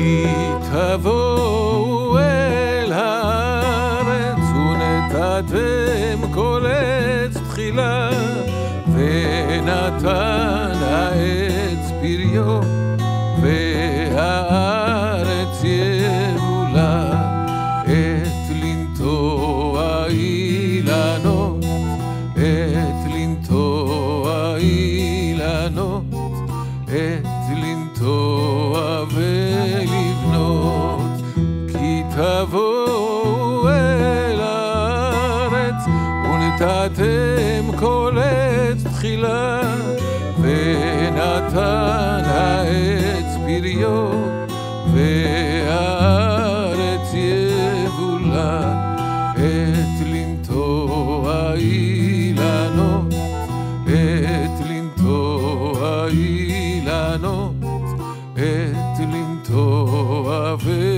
כי תבואו אל הארץ ונטעתם כל עץ תחילה, ונתן העץ פריו והארץ יבולה. את לנטוע אילנות, את לנטוע אילנות, את לנטוע ולבנות. כי תבואו אל הארץ ונטעתם כל עץ תחילה, ונתן העץ פריו והארץ יבולה. את לנטוע אילנות, את לנטוע אילנות, את לנטוע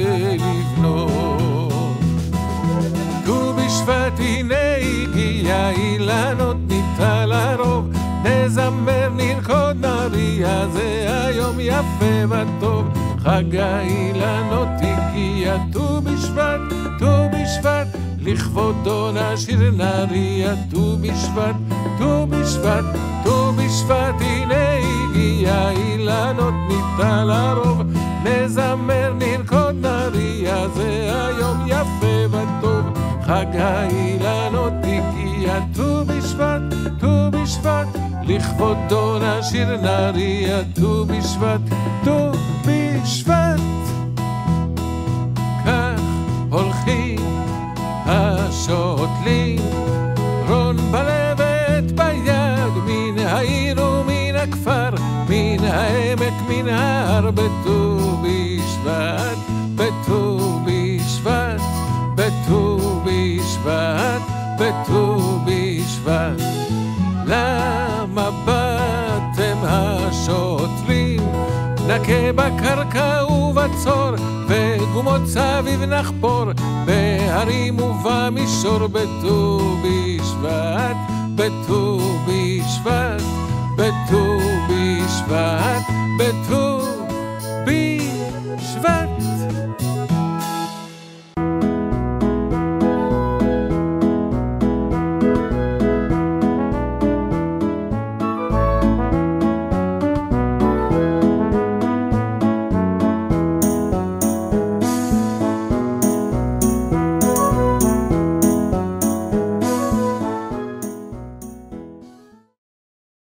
ולבנות. ט"ו בשבט הנה הגיע, אילנות ניטע לרוב, נזמר נרקוד נריע, זה היום יפה וטוב. חג האילנות הגיע, ט"ו בשבט, ט"ו בשבט, לכבודו נשיר נריע. ט"ו בשבט, ט"ו בשבט, ט"ו בשבט הנה הגיע, אילנות ניטע לרוב, נזמר נרקוד נריע, זה היום יפה וטוב. חג האילנות הגיע, ט"ו בשבט, ט"ו בשבט, לכבודו נשיר נריע. ט"ו בשבט, ט"ו בשבט. כך הולכים השוטלים, רון בלבת ביד, מן העיר ומן הכפר, מן העמק מן ההר, בט"ו בשבט, בט"ו בשבט, בט"ו בשבט, בט"ו בשבט. למה באתם השוטלים? נקה בקרקע ובצור, וגומות סביב נחפור, בהרים ובמישור. בט"ו בשבט, בט"ו בשבט, בט"ו בשבט, בט"ו בשבט.